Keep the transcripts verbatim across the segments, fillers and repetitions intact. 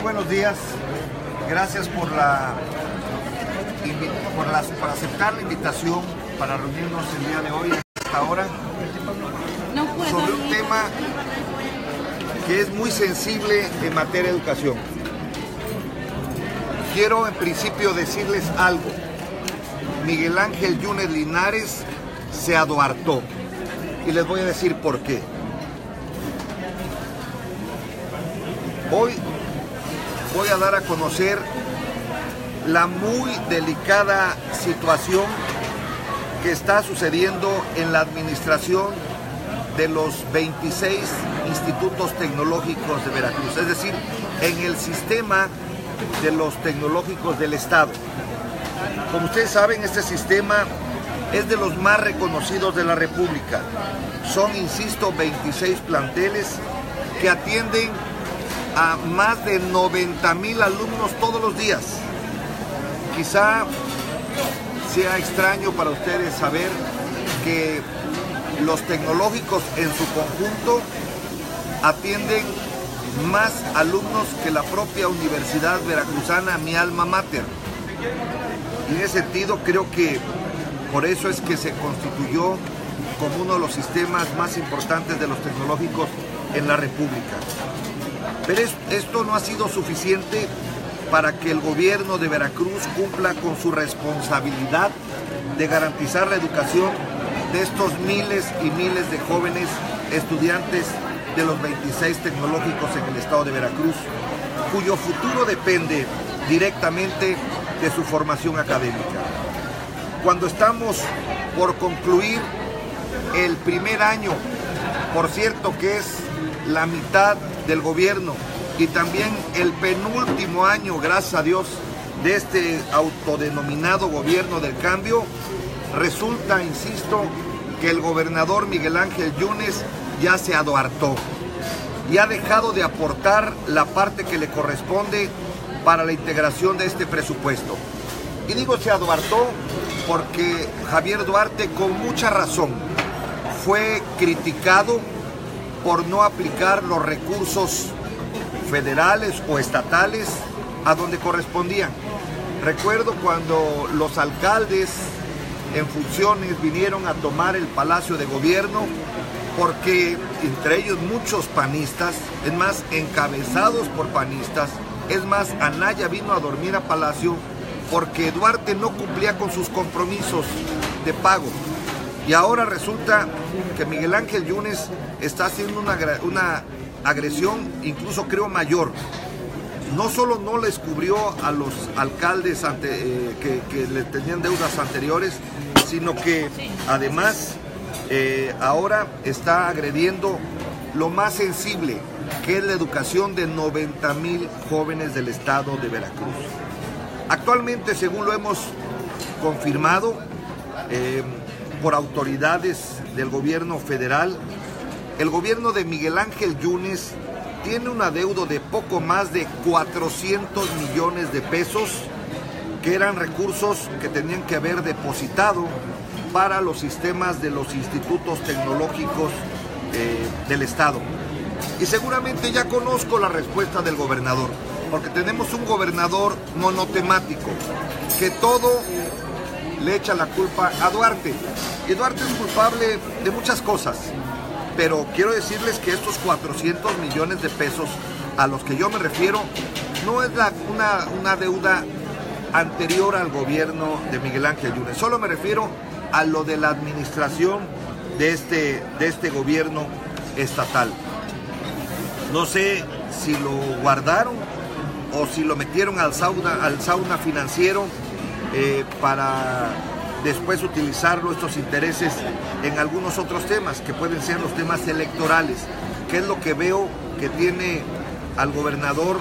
buenos días. Gracias por, la, por, las, por aceptar la invitación para reunirnos el día de hoy a esta hora sobre un tema que es muy sensible en materia de educación. Quiero en principio decirles algo. Miguel Ángel Yunes Linares se aduartó y les voy a decir por qué. Hoy voy a dar a conocer la muy delicada situación que está sucediendo en la administración de los veintiséis institutos tecnológicos de Veracruz, es decir, en el sistema de los tecnológicos del Estado. Como ustedes saben, este sistema es de los más reconocidos de la República. Son, insisto, veintiséis planteles que atienden a más de noventa mil alumnos todos los días. Quizá sea extraño para ustedes saber que los tecnológicos en su conjunto atienden más alumnos que la propia Universidad Veracruzana, mi alma mater. Y en ese sentido creo que por eso es que se constituyó como uno de los sistemas más importantes de los tecnológicos en la República. Pero es, esto no ha sido suficiente para que el gobierno de Veracruz cumpla con su responsabilidad de garantizar la educación de estos miles y miles de jóvenes estudiantes de los veintiséis tecnológicos en el estado de Veracruz, cuyo futuro depende directamente de su formación académica. Cuando estamos por concluir el primer año, por cierto que es la mitad del gobierno y también el penúltimo año, gracias a Dios, de este autodenominado gobierno del cambio, resulta, insisto, que el gobernador Miguel Ángel Yunes ya se aduartó y ha dejado de aportar la parte que le corresponde para la integración de este presupuesto. Y digo se aduartó porque Javier Duarte, con mucha razón, fue criticado por no aplicar los recursos federales o estatales a donde correspondían. Recuerdo cuando los alcaldes en funciones vinieron a tomar el Palacio de Gobierno, porque entre ellos muchos panistas, es más, encabezados por panistas, es más, Anaya vino a dormir a Palacio porque Duarte no cumplía con sus compromisos de pago. Y ahora resulta que Miguel Ángel Yunes está haciendo una, una agresión, incluso creo mayor. No solo no les cubrió a los alcaldes ante, eh, que, que le tenían deudas anteriores, sino que además eh, ahora está agrediendo lo más sensible, que es la educación de noventa mil jóvenes del estado de Veracruz. Actualmente, según lo hemos confirmado eh, por autoridades del gobierno federal, el gobierno de Miguel Ángel Yunes tiene un adeudo de poco más de cuatrocientos millones de pesos, que eran recursos que tenían que haber depositado para los sistemas de los institutos tecnológicos eh, del Estado. Y seguramente ya conozco la respuesta del gobernador, porque tenemos un gobernador monotemático, que todo le echa la culpa a Duarte. Y Duarte es culpable de muchas cosas, pero quiero decirles que estos cuatrocientos millones de pesos a los que yo me refiero no es la, una, una deuda anterior al gobierno de Miguel Ángel Yunes, solo me refiero a lo de la administración de este, de este gobierno estatal. No sé si lo guardaron o si lo metieron al sauna, al sauna financiero eh, para después utilizarlo, estos intereses, en algunos otros temas, que pueden ser los temas electorales, que es lo que veo que tiene al gobernador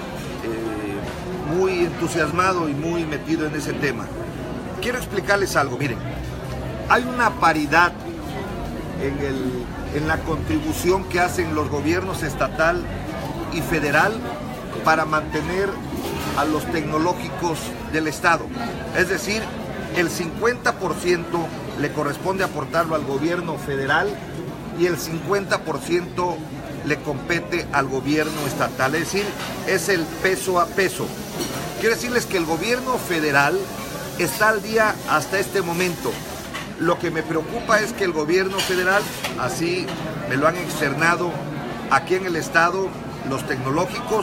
eh, muy entusiasmado y muy metido en ese tema. Quiero explicarles algo, miren, hay una paridad en, el, en la contribución que hacen los gobiernos estatal y federal para mantener a los tecnológicos del Estado. Es decir, el cincuenta por ciento le corresponde aportarlo al gobierno federal y el cincuenta por ciento le compete al gobierno estatal, es decir, es el peso a peso. Quiero decirles que el gobierno federal está al día hasta este momento. Lo que me preocupa es que el gobierno federal, así me lo han externado aquí en el estado, los tecnológicos,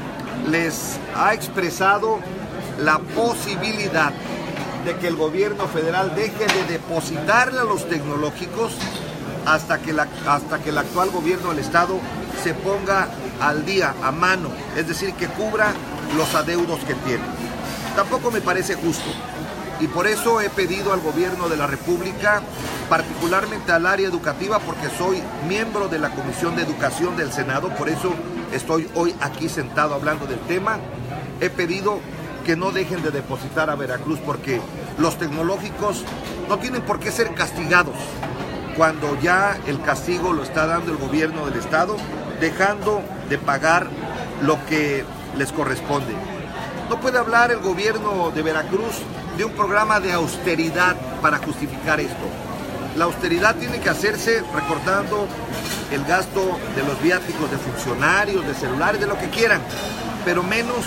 les ha expresado la posibilidad de que el gobierno federal deje de depositarle a los tecnológicos hasta que, la, hasta que el actual gobierno del estado se ponga al día, a mano, es decir, que cubra los adeudos que tiene. Tampoco me parece justo y por eso he pedido al gobierno de la República, particularmente al área educativa, porque soy miembro de la Comisión de Educación del Senado, por eso estoy hoy aquí sentado hablando del tema, he pedido que no dejen de depositar a Veracruz porque los tecnológicos no tienen por qué ser castigados cuando ya el castigo lo está dando el gobierno del estado, dejando de pagar lo que les corresponde. No puede hablar el gobierno de Veracruz de un programa de austeridad para justificar esto. La austeridad tiene que hacerse recortando el gasto de los viáticos de funcionarios, de celulares, de lo que quieran, pero menos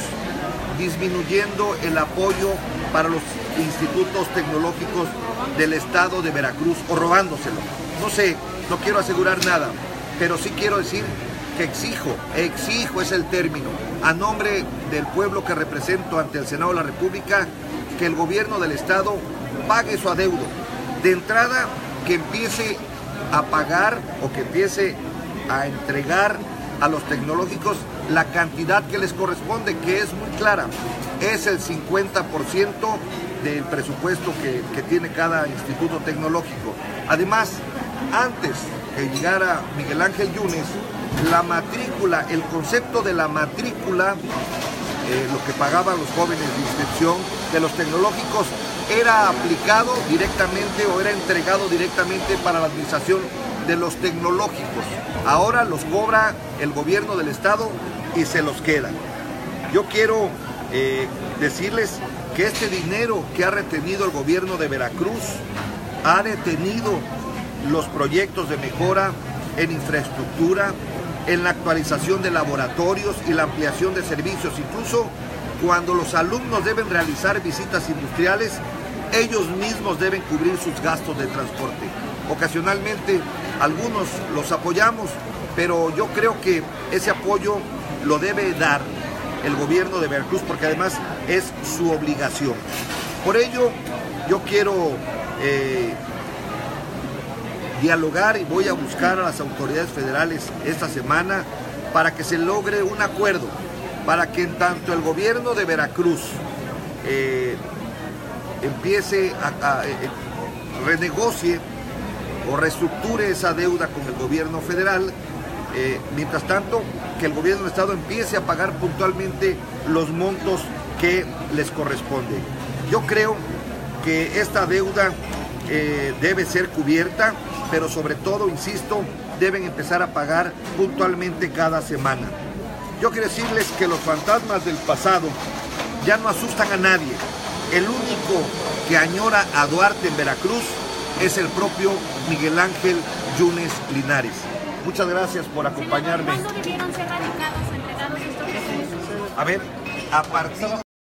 disminuyendo el apoyo para los institutos tecnológicos del estado de Veracruz o robándoselo. No sé, no quiero asegurar nada, pero sí quiero decir que exijo, exijo es el término, a nombre del pueblo que represento ante el Senado de la República, que el gobierno del estado pague su adeudo. De entrada, que empiece a pagar o que empiece a entregar a los tecnológicos la cantidad que les corresponde, que es muy clara, es el cincuenta por ciento del presupuesto que, que tiene cada instituto tecnológico. Además, antes que llegara Miguel Ángel Yunes, la matrícula, el concepto de la matrícula, eh, lo que pagaban los jóvenes de inscripción de los tecnológicos, era aplicado directamente o era entregado directamente para la administración de los tecnológicos. Ahora los cobra el gobierno del estado y se los queda. Yo quiero eh, decirles que este dinero que ha retenido el gobierno de Veracruz ha detenido los proyectos de mejora en infraestructura, en la actualización de laboratorios y la ampliación de servicios. Incluso cuando los alumnos deben realizar visitas industriales, ellos mismos deben cubrir sus gastos de transporte. Ocasionalmente algunos los apoyamos, pero yo creo que ese apoyo lo debe dar el gobierno de Veracruz porque además es su obligación. Por ello yo quiero eh, dialogar y voy a buscar a las autoridades federales esta semana para que se logre un acuerdo, para que en tanto el gobierno de Veracruz eh, empiece a, a, a renegocie o reestructure esa deuda con el gobierno federal, eh, mientras tanto que el gobierno del estado empiece a pagar puntualmente los montos que les corresponde. Yo creo que esta deuda eh, debe ser cubierta, pero sobre todo, insisto, deben empezar a pagar puntualmente cada semana. Yo quiero decirles que los fantasmas del pasado ya no asustan a nadie. El único que añora a Duarte en Veracruz es el propio Miguel Ángel Yunes Linares. Muchas gracias por acompañarme. ¿Cuándo debieron ser radicados o entregados estos recursos? A ver, a partir